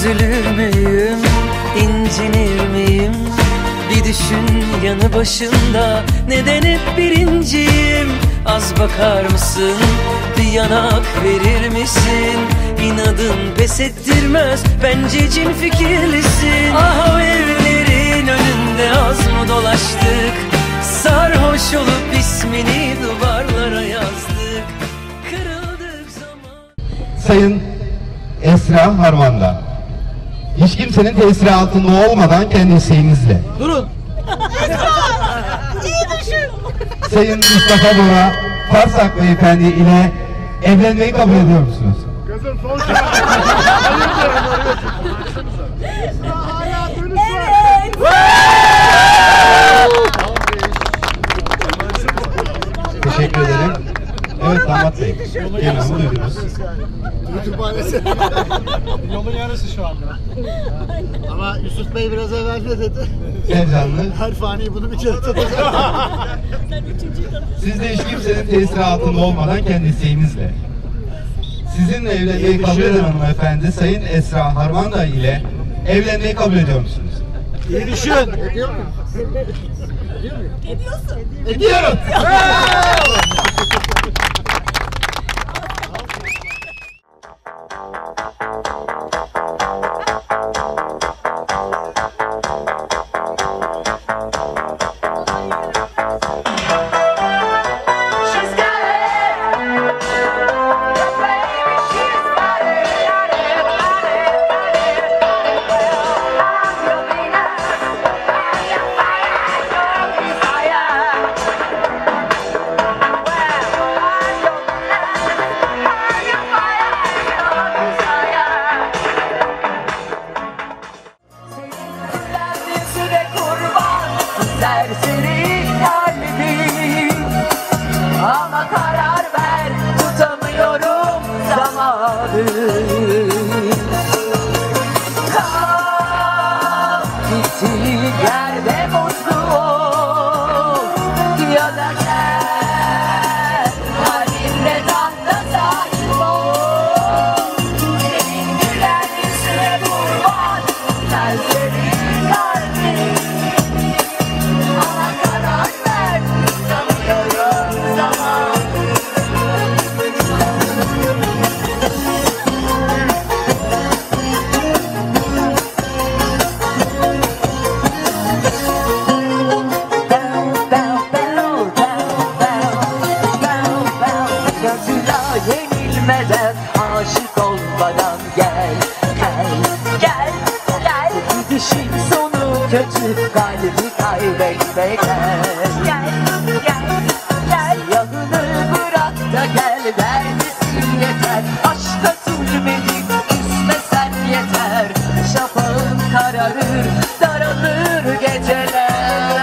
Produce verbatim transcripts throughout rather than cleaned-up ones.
Üzülür müyüm, incinir miyim? Bir düşün yanı başında, neden hep birinciyim? Az bakar mısın, bir yanak verir misin? İnadın pes ettirmez, bence cin fikirlisin. Ah o evlerin önünde az mı dolaştık? Sarhoş olup ismini duvarlara yazdık. Kırıldık zaman. Sayın Esra Harman'da, hiç kimsenin tesiri altında olmadan kendi isteğinizle. Durun. Esra! İyi düşün. Sayın Mustafa Bora Farsak Beyefendi ile evlenmeyi kabul ediyor musunuz? Gözüm son şey. Esra hala dönüş var. Evet. Teşekkür ederim. Evet damat bey. Yanımı duydunuz. Yolun yarısı şu anda. Ama Yusuf Bey biraz evvel ne dedi? Sevcanlı. Her fani bunu bir kere tutacak. Siz de hiç kimsenin tesiri altında olmadan kendi isteğinizle. Sizinle evlenmeyi kabul eden hanımefendi Sayın Esra Harmanda ile evlenmeyi kabul ediyor musunuz? İyi düşün. Ediyor mu? Ediyorsun. Ediyorum. Serseri kalbim, ama karar ver, tutamıyorum zamanı. Kal gittiğin yerde mutlu ol, ya da gel halimle tahta sahip ol. Senin gülen yüzüne kurban, serseri kalbim. Yenilmeden, aşık olmadan gel, gel, gel, gel. Gidişin sonu kötü, kalbi kaybetme gel. Gel, gel, gel. Yanını bırak da gel, vermesin yeter. Aşka zulmedip üzmesen yeter. Şafağın kararır, daralır geceler.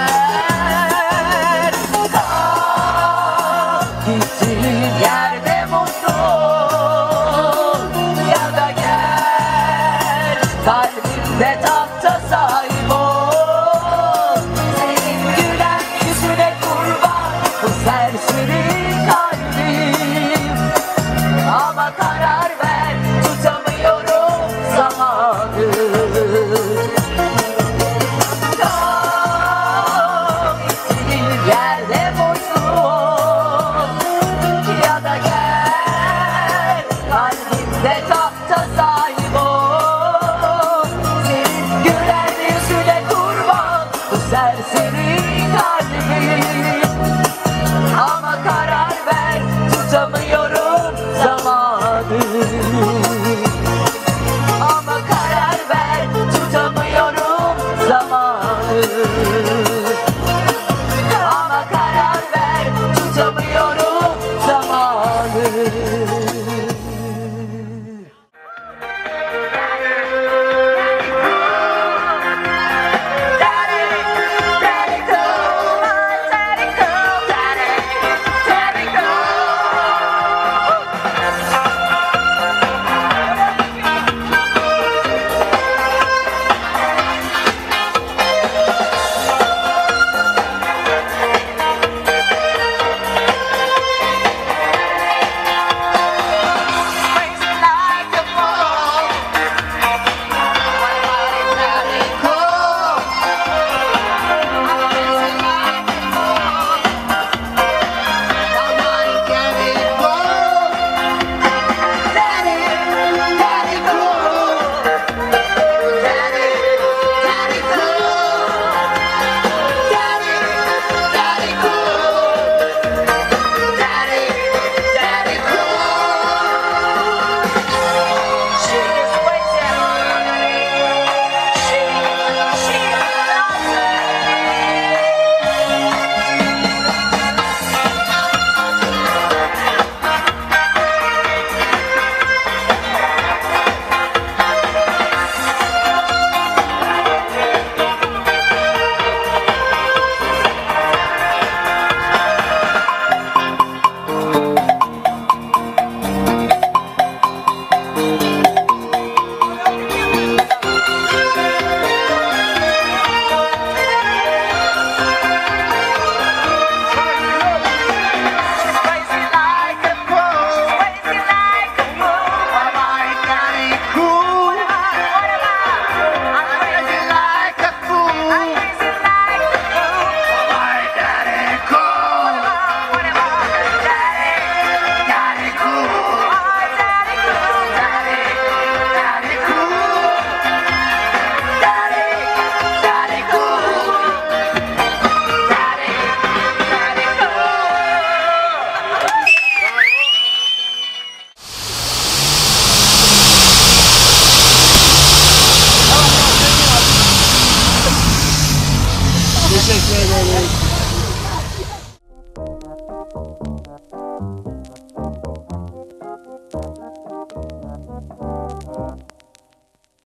Kal gittiğin yerde mutlu ol, ya da gel kalbimde tahta sahip ol. Senin gülen yüzüne kurban bu serseri kalbim, ama karar ver, tutamıyorum zamanı. Kal gittiğin yerde mutlu ol, ya da gel kalbimde tahta sahip ol. Senin gülen yüzüne kurban bu serseri kalbim, ama karar ver, tutamıyorum zamanı. Ama karar ver, tutamıyorum zamanı. Ama karar ver, tutamıyorum zamanı. Teşekkür ederiz.